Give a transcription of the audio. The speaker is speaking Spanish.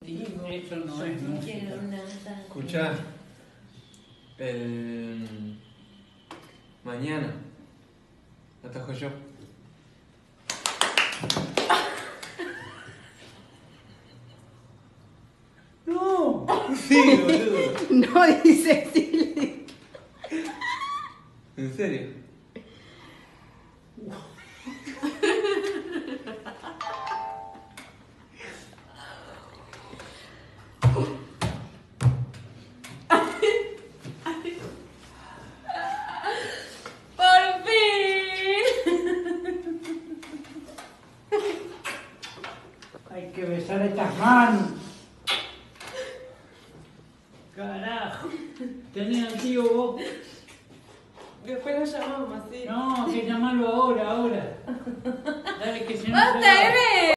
contigo. Eso no es No música. quiero nada. Escuchá. Mañana. Atajo yo. No. Sí, boludo. No dice sí. ¿En serio? ¡Por fin! Hay que besar estas manos. Carajo. Tenés al tío vos. Después lo llamamos, sí. No, hay que llamarlo ahora. Dale que se nos ¡Basta, va. Eve!